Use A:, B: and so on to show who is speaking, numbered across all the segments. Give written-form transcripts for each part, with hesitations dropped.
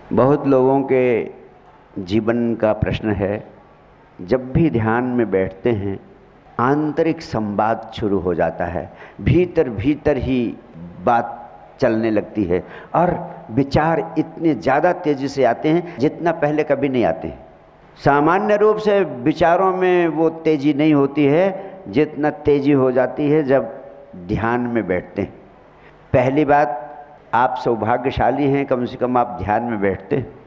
A: बहुत लोगों के जीवन का प्रश्न है, जब भी ध्यान में बैठते हैं आंतरिक संवाद शुरू हो जाता है, भीतर भीतर ही बात चलने लगती है और विचार इतने ज़्यादा तेज़ी से आते हैं जितना पहले कभी नहीं आते हैं। सामान्य रूप से विचारों में वो तेज़ी नहीं होती है जितना तेज़ी हो जाती है जब ध्यान में बैठते हैं। पहली बात, आप सौभाग्यशाली हैं, कम से कम आप ध्यान में बैठते हैं।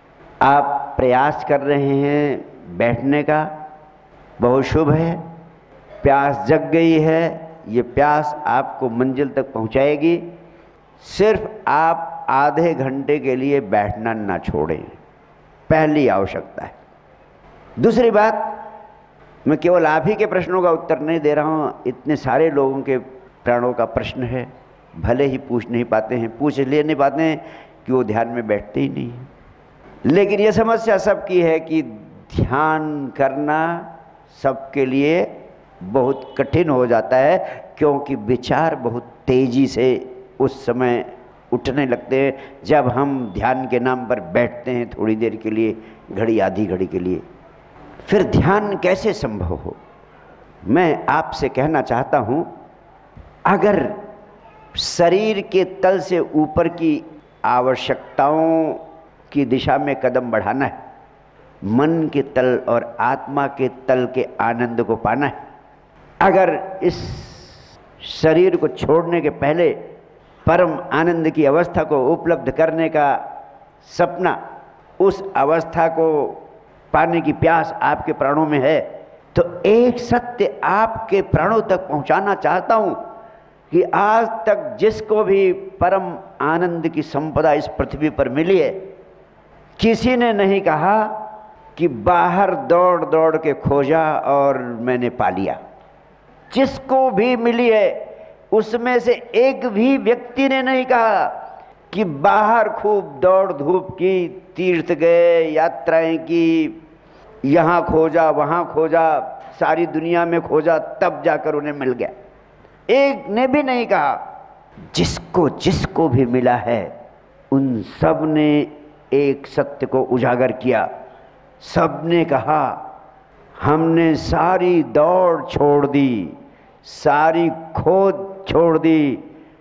A: आप प्रयास कर रहे हैं बैठने का, बहुत शुभ है। प्यास जग गई है, ये प्यास आपको मंजिल तक पहुंचाएगी। सिर्फ आप आधे घंटे के लिए बैठना ना छोड़ें, पहली आवश्यकता है। दूसरी बात, मैं केवल आप ही के प्रश्नों का उत्तर नहीं दे रहा हूँ, इतने सारे लोगों के प्राणों का प्रश्न है। भले ही पूछ नहीं पाते हैं, पूछ इसलिए नहीं पाते हैं कि वो ध्यान में बैठते ही नहीं हैं। लेकिन ये समस्या सबकी है कि ध्यान करना सबके लिए बहुत कठिन हो जाता है, क्योंकि विचार बहुत तेज़ी से उस समय उठने लगते हैं जब हम ध्यान के नाम पर बैठते हैं थोड़ी देर के लिए, घड़ी आधी घड़ी के लिए। फिर ध्यान कैसे संभव हो? मैं आपसे कहना चाहता हूँ, अगर शरीर के तल से ऊपर की आवश्यकताओं की दिशा में कदम बढ़ाना है, मन के तल और आत्मा के तल के आनंद को पाना है, अगर इस शरीर को छोड़ने के पहले परम आनंद की अवस्था को उपलब्ध करने का सपना, उस अवस्था को पाने की प्यास आपके प्राणों में है, तो एक सत्य आपके प्राणों तक पहुंचाना चाहता हूं कि आज तक जिसको भी परम आनंद की संपदा इस पृथ्वी पर मिली है, किसी ने नहीं कहा कि बाहर दौड़ दौड़ के खोजा और मैंने पा लिया। जिसको भी मिली है उसमें से एक भी व्यक्ति ने नहीं कहा कि बाहर खूब दौड़ धूप की, तीर्थ गए, यात्राएं की, यहाँ खोजा वहाँ खोजा, सारी दुनिया में खोजा, तब जाकर उन्हें मिल गया। एक ने भी नहीं कहा। जिसको जिसको भी मिला है उन सब ने एक सत्य को उजागर किया। सब ने कहा, हमने सारी दौड़ छोड़ दी, सारी खोज छोड़ दी,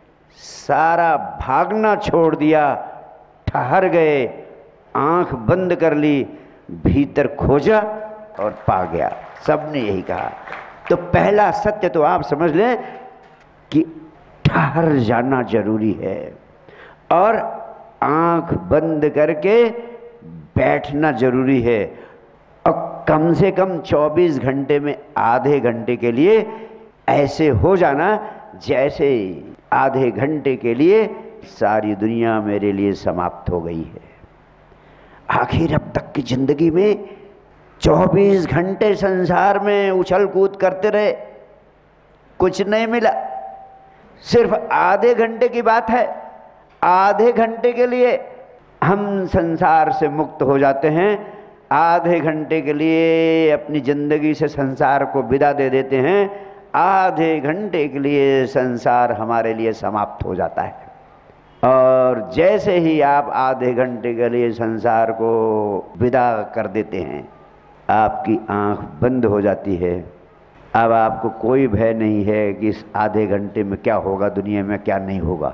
A: सारा भागना छोड़ दिया, ठहर गए, आंख बंद कर ली, भीतर खोजा और पा गया। सब ने यही कहा। तो पहला सत्य तो आप समझ लें कि ठहर जाना जरूरी है और आंख बंद करके बैठना जरूरी है, और कम से कम 24 घंटे में आधे घंटे के लिए ऐसे हो जाना जैसे आधे घंटे के लिए सारी दुनिया मेरे लिए समाप्त हो गई है। आखिर अब तक की जिंदगी में 24 घंटे संसार में उछल कूद करते रहे, कुछ नहीं मिला। सिर्फ आधे घंटे की बात है, आधे घंटे के लिए हम संसार से मुक्त हो जाते हैं, आधे घंटे के लिए अपनी जिंदगी से संसार को विदा दे देते हैं, आधे घंटे के लिए संसार हमारे लिए समाप्त हो जाता है। और जैसे ही आप आधे घंटे के लिए संसार को विदा कर देते हैं, आपकी आंख बंद हो जाती है। अब आपको कोई भय नहीं है कि इस आधे घंटे में क्या होगा, दुनिया में क्या नहीं होगा।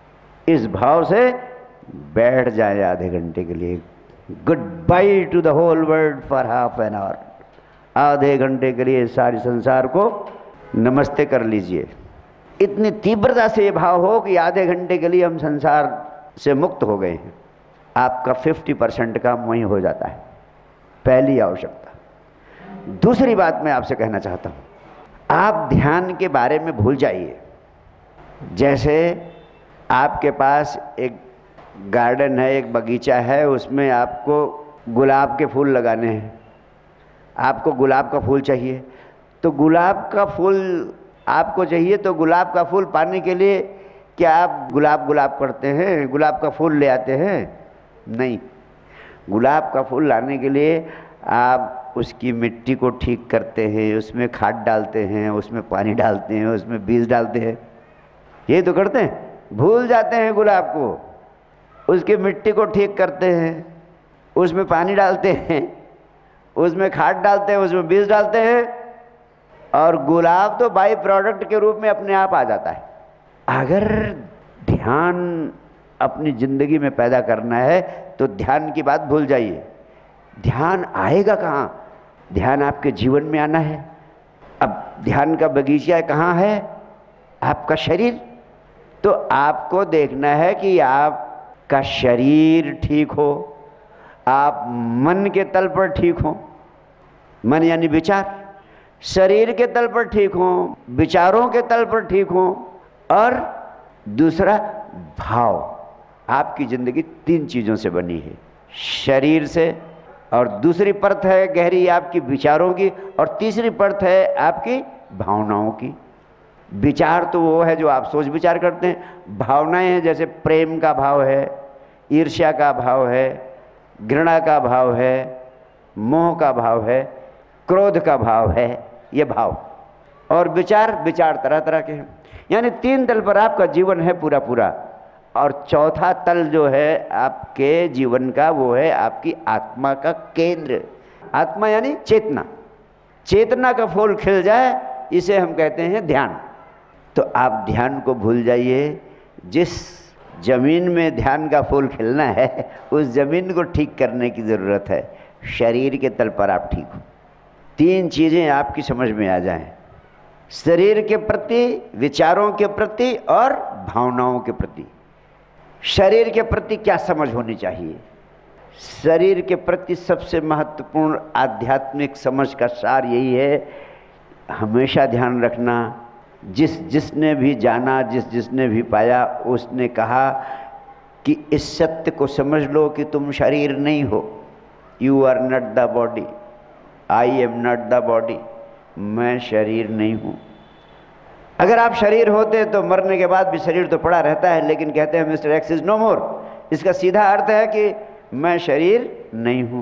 A: इस भाव से बैठ जाए आधे घंटे के लिए। Goodbye to the whole world for half an hour. आधे घंटे के लिए सारे संसार को नमस्ते कर लीजिए। इतनी तीव्रता से ये भाव हो कि आधे घंटे के लिए हम संसार से मुक्त हो गए हैं, आपका 50% काम वहीं हो जाता है। पहली आवश्यकता। दूसरी बात मैं आपसे कहना चाहता हूँ, आप ध्यान के बारे में भूल जाइए। जैसे आपके पास एक गार्डन है, एक बगीचा है, उसमें आपको गुलाब के फूल लगाने हैं। आपको गुलाब का फूल चाहिए, तो गुलाब का फूल आपको चाहिए, तो गुलाब का फूल पाने के लिए क्या आप गुलाब गुलाब करते हैं, गुलाब का फूल ले आते हैं? नहीं। गुलाब का फूल लाने के लिए आप उसकी मिट्टी को ठीक करते हैं, उसमें खाद डालते हैं, उसमें पानी डालते हैं, उसमें बीज डालते हैं, ये तो करते हैं। भूल जाते हैं गुलाब को। उसकी मिट्टी को ठीक करते हैं, उसमें पानी डालते हैं, उसमें खाद डालते हैं, उसमें बीज डालते हैं, और गुलाब तो बाई प्रोडक्ट के रूप में अपने आप आ जाता है। अगर ध्यान अपनी जिंदगी में पैदा करना है तो ध्यान की बात भूल जाइए। ध्यान आएगा कहाँ? ध्यान आपके जीवन में आना है। अब ध्यान का बगीचा कहाँ है? आपका शरीर। तो आपको देखना है कि आपका शरीर ठीक हो, आप मन के तल पर ठीक हो, मन यानी विचार, शरीर के तल पर ठीक हो, विचारों के तल पर ठीक हो, और दूसरा भाव। आपकी जिंदगी 3 चीजों से बनी है, शरीर से, और दूसरी परत है गहरी आपकी विचारों की, और तीसरी परत है आपकी भावनाओं की। विचार तो वो है जो आप सोच विचार करते हैं। भावनाएं हैं जैसे प्रेम का भाव है, ईर्ष्या का भाव है, घृणा का भाव है, मोह का भाव है, क्रोध का भाव है, ये भाव। और विचार तरह तरह के हैं। यानी 3 तल पर आपका जीवन है पूरा पूरा। और चौथा तल जो है आपके जीवन का, वो है आपकी आत्मा का केंद्र। आत्मा यानी चेतना। चेतना का फूल खिल जाए, इसे हम कहते हैं ध्यान। तो आप ध्यान को भूल जाइए। जिस जमीन में ध्यान का फूल खिलना है, उस जमीन को ठीक करने की ज़रूरत है। शरीर के तल पर आप ठीक हो। 3 चीज़ें आपकी समझ में आ जाएं, शरीर के प्रति, विचारों के प्रति और भावनाओं के प्रति। शरीर के प्रति क्या समझ होनी चाहिए? शरीर के प्रति सबसे महत्वपूर्ण आध्यात्मिक समझ का सार यही है, हमेशा ध्यान रखना। जिसने भी जाना, जिसने भी पाया, उसने कहा कि इस सत्य को समझ लो कि तुम शरीर नहीं हो। You are not the body, I am not the body. मैं शरीर नहीं हूँ। अगर आप शरीर होते तो मरने के बाद भी शरीर तो पड़ा रहता है, लेकिन कहते हैं mister X is no more. इसका सीधा अर्थ है कि मैं शरीर नहीं हूँ।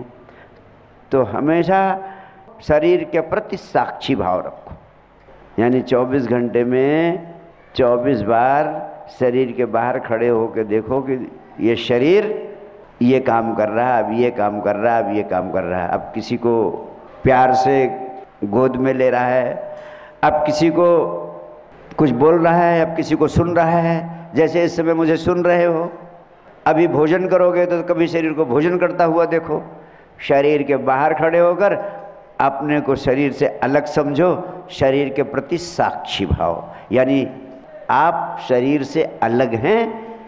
A: तो हमेशा शरीर के प्रति साक्षी भाव रखो। यानी 24 घंटे में 24 बार शरीर के बाहर खड़े होकर देखो कि ये शरीर ये काम कर रहा है, अब ये काम कर रहा है, अब ये काम कर रहा है। अब किसी को प्यार से गोद में ले रहा है, अब किसी को कुछ बोल रहा है, अब किसी को सुन रहा है, जैसे इस समय मुझे सुन रहे हो। अभी भोजन करोगे तो कभी शरीर को भोजन करता हुआ देखो। शरीर के बाहर खड़े होकर अपने को शरीर से अलग समझो, शरीर के प्रति साक्षी भाव। यानी आप शरीर से अलग हैं,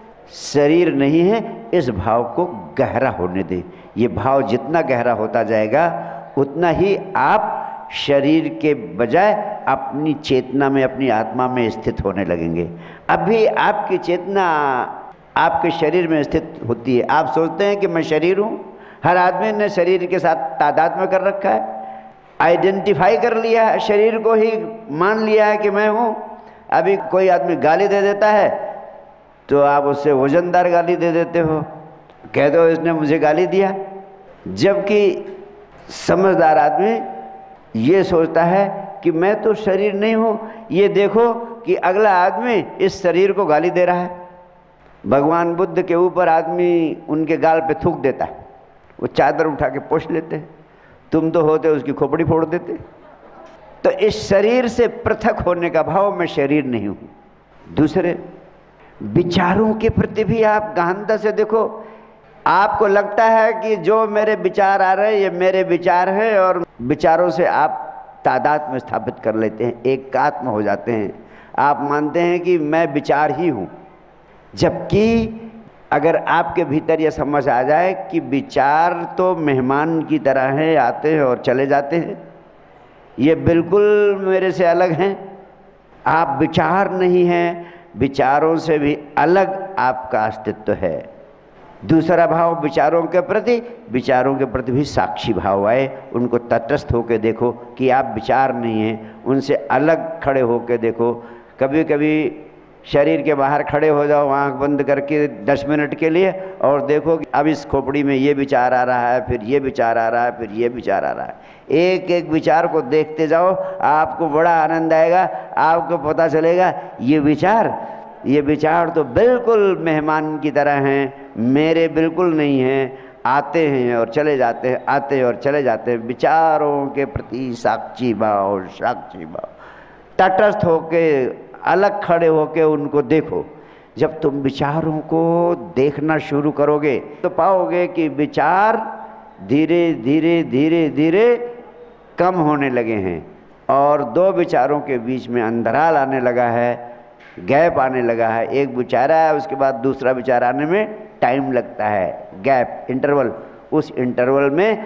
A: शरीर नहीं है, इस भाव को गहरा होने दें। ये भाव जितना गहरा होता जाएगा उतना ही आप शरीर के बजाय अपनी चेतना में, अपनी आत्मा में स्थित होने लगेंगे। अभी आपकी चेतना आपके शरीर में स्थित होती है। आप सोचते हैं कि मैं शरीर हूँ। हर आदमी ने शरीर के साथ तादात्म्य कर रखा है, आइडेंटिफाई कर लिया है, शरीर को ही मान लिया है कि मैं हूँ। अभी कोई आदमी गाली दे देता है तो आप उससे वजनदार गाली दे देते हो, कह दो इसने मुझे गाली दिया। जबकि समझदार आदमी ये सोचता है कि मैं तो शरीर नहीं हूँ, ये देखो कि अगला आदमी इस शरीर को गाली दे रहा है। भगवान बुद्ध के ऊपर आदमी उनके गाल पे थूक देता है, वो चादर उठा के पोंछ लेते हैं। तुम तो होते उसकी खोपड़ी फोड़ देते। तो इस शरीर से पृथक होने का भाव, मैं शरीर नहीं हूँ। दूसरे विचारों के प्रति भी आप गहनता से देखो। आपको लगता है कि जो मेरे विचार आ रहे हैं ये मेरे विचार हैं, और विचारों से आप तादाद में स्थापित कर लेते हैं, एकात्म हो जाते हैं। आप मानते हैं कि मैं विचार ही हूँ। जबकि अगर आपके भीतर यह समझ आ जाए कि विचार तो मेहमान की तरह हैं, आते हैं और चले जाते हैं, ये बिल्कुल मेरे से अलग हैं, आप विचार नहीं हैं, विचारों से भी अलग आपका अस्तित्व है। दूसरा भाव विचारों के प्रति भी साक्षी भाव आए। उनको तटस्थ होकर देखो कि आप विचार नहीं हैं, उनसे अलग खड़े होकर देखो। कभी कभी शरीर के बाहर खड़े हो जाओ आंख बंद करके 10 मिनट के लिए, और देखो कि अब इस खोपड़ी में ये विचार आ रहा है, फिर ये विचार आ रहा है, फिर ये विचार आ रहा है। एक एक विचार को देखते जाओ, आपको बड़ा आनंद आएगा। आपको पता चलेगा ये विचार तो बिल्कुल मेहमान की तरह हैं, मेरे बिल्कुल नहीं हैं, आते हैं और चले जाते हैं, आते हैं और चले जाते हैं। विचारों के प्रति साक्षी भाव, साक्षी भाव, तटस्थ होके, अलग खड़े होके उनको देखो। जब तुम विचारों को देखना शुरू करोगे तो पाओगे कि विचार धीरे धीरे धीरे धीरे कम होने लगे हैं और दो विचारों के बीच में अंतराल आने लगा है, गैप आने लगा है। एक विचार आया, उसके बाद दूसरा विचार आने में टाइम लगता है, गैप, इंटरवल। उस इंटरवल में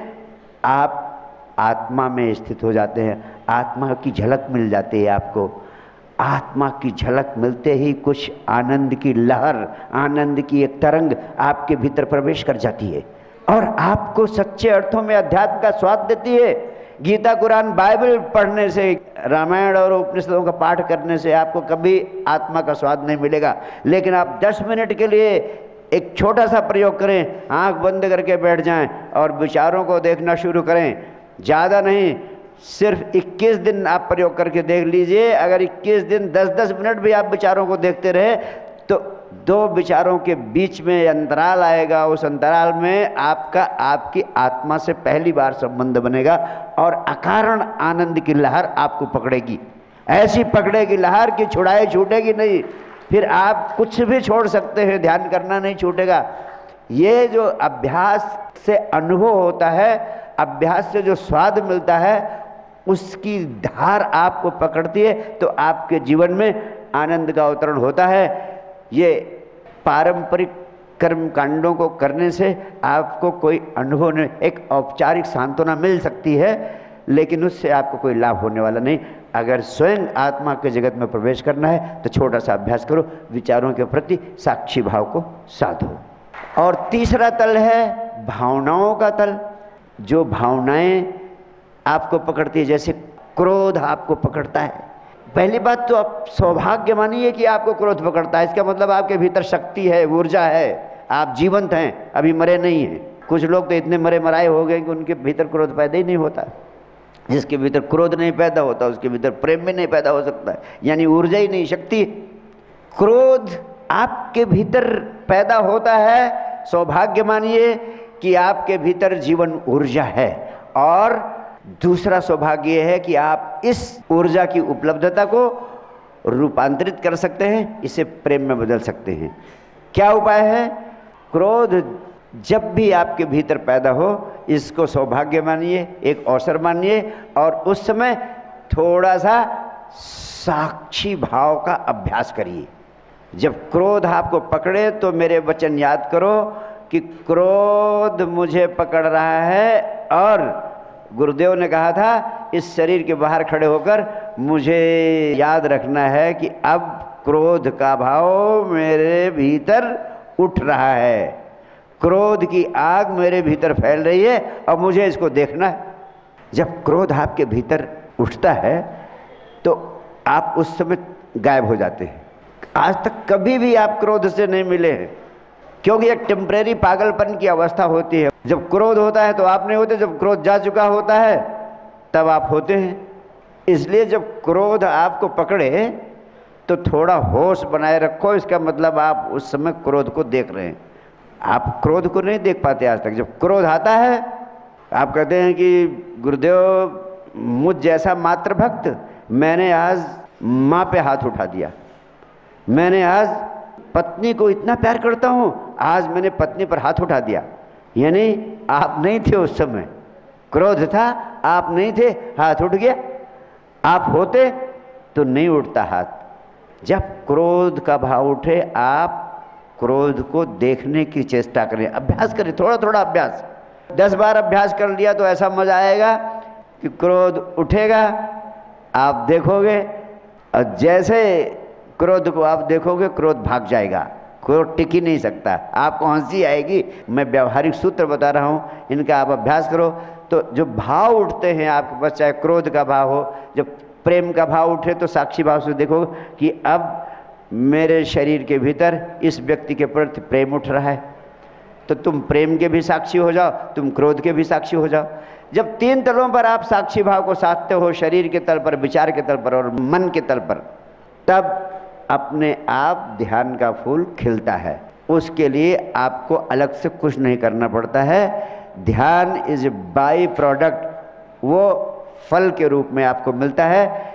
A: आप आत्मा में स्थित हो जाते हैं, आत्मा की झलक मिल जाती है आपको। आत्मा की झलक मिलते ही कुछ आनंद की लहर, आनंद की एक तरंग आपके भीतर प्रवेश कर जाती है और आपको सच्चे अर्थों में अध्यात्म का स्वाद देती है। गीता, कुरान, बाइबल पढ़ने से, रामायण और उपनिषदों का पाठ करने से आपको कभी आत्मा का स्वाद नहीं मिलेगा। लेकिन आप 10 मिनट के लिए एक छोटा सा प्रयोग करें, आंख बंद करके बैठ जाएं और विचारों को देखना शुरू करें। ज़्यादा नहीं, सिर्फ 21 दिन आप प्रयोग करके देख लीजिए। अगर 21 दिन 10-10 मिनट भी आप विचारों को देखते रहे तो दो विचारों के बीच में अंतराल आएगा। उस अंतराल में आपका, आपकी आत्मा से पहली बार संबंध बनेगा और अकारण आनंद की लहर आपको पकड़ेगी। ऐसी पकड़ेगी लहर कि छुड़ाए छूटेगी नहीं। फिर आप कुछ भी छोड़ सकते हैं, ध्यान करना नहीं छूटेगा। ये जो अभ्यास से अनुभव होता है, अभ्यास से जो स्वाद मिलता है, उसकी धार आपको पकड़ती है तो आपके जीवन में आनंद का अवतरण होता है। ये पारंपरिक कर्म कांडों को करने से आपको कोई अनुभव नहीं, एक औपचारिक सांत्वना मिल सकती है, लेकिन उससे आपको कोई लाभ होने वाला नहीं। अगर स्वयं आत्मा के जगत में प्रवेश करना है तो छोटा सा अभ्यास करो, विचारों के प्रति साक्षी भाव को साधो। और तीसरा तल है भावनाओं का तल। जो भावनाएं आपको पकड़ती है, जैसे क्रोध आपको पकड़ता है। पहली बात तो आप सौभाग्य मानिए कि आपको क्रोध पकड़ता है। इसका मतलब आपके भीतर शक्ति है, ऊर्जा है, आप जीवंत हैं, अभी मरे नहीं हैं। कुछ लोग तो इतने मरे मराए हो गए कि उनके भीतर क्रोध पैदा ही नहीं होता। जिसके भीतर क्रोध नहीं पैदा होता उसके भीतर प्रेम भी नहीं पैदा हो सकता है, यानी ऊर्जा ही नहीं, शक्ति। क्रोध आपके भीतर पैदा होता है, सौभाग्य मानिए कि आपके भीतर जीवन ऊर्जा है। और दूसरा सौभाग्य यह है कि आप इस ऊर्जा की उपलब्धता को रूपांतरित कर सकते हैं, इसे प्रेम में बदल सकते हैं। क्या उपाय है? क्रोध जब भी आपके भीतर पैदा हो, इसको सौभाग्य मानिए, एक अवसर मानिए और उस समय थोड़ा सा साक्षी भाव का अभ्यास करिए। जब क्रोध आपको पकड़े तो मेरे वचन याद करो कि क्रोध मुझे पकड़ रहा है और गुरुदेव ने कहा था इस शरीर के बाहर खड़े होकर मुझे याद रखना है कि अब क्रोध का भाव मेरे भीतर उठ रहा है, क्रोध की आग मेरे भीतर फैल रही है और मुझे इसको देखना है। जब क्रोध आपके भीतर उठता है तो आप उस समय गायब हो जाते हैं। आज तक कभी भी आप क्रोध से नहीं मिले हैं, क्योंकि एक टेम्परेरी पागलपन की अवस्था होती है। जब क्रोध होता है तो आप नहीं होते, जब क्रोध जा चुका होता है तब आप होते हैं। इसलिए जब क्रोध आपको पकड़े तो थोड़ा होश बनाए रखो। इसका मतलब आप उस समय क्रोध को देख रहे हैं। आप क्रोध को नहीं देख पाते आज तक। जब क्रोध आता है आप कहते हैं कि गुरुदेव मुझ जैसा मात्र भक्त, मैंने आज माँ पे हाथ उठा दिया, मैंने आज पत्नी को इतना प्यार करता हूँ, आज मैंने पत्नी पर हाथ उठा दिया। यानी आप नहीं थे उस समय, क्रोध था, आप नहीं थे, हाथ उठ गया। आप होते तो नहीं उठता हाथ। जब क्रोध का भाव उठे आप क्रोध को देखने की चेष्टा करें, अभ्यास करें, थोड़ा थोड़ा अभ्यास। 10 बार अभ्यास कर लिया तो ऐसा मजा आएगा कि क्रोध उठेगा, आप देखोगे और जैसे क्रोध को आप देखोगे क्रोध भाग जाएगा, क्रोध टिक ही नहीं सकता, आपको हंसी आएगी। मैं व्यावहारिक सूत्र बता रहा हूँ, इनका आप अभ्यास करो तो जो भाव उठते हैं आपके पास, चाहे क्रोध का भाव हो, जब प्रेम का भाव उठे तो साक्षी भाव से देखो कि अब मेरे शरीर के भीतर इस व्यक्ति के प्रति प्रेम उठ रहा है, तो तुम प्रेम के भी साक्षी हो जाओ, तुम क्रोध के भी साक्षी हो जाओ। जब 3 तलों पर आप साक्षी भाव को साधते हो, शरीर के तल पर, विचार के तल पर और मन के तल पर, तब अपने आप ध्यान का फूल खिलता है। उसके लिए आपको अलग से कुछ नहीं करना पड़ता है। ध्यान इज बाई प्रोडक्ट, वो फल के रूप में आपको मिलता है।